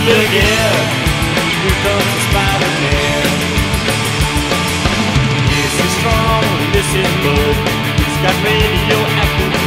Look out, here comes the Spider-Man. This is strong, this is Bud. He's got radioactive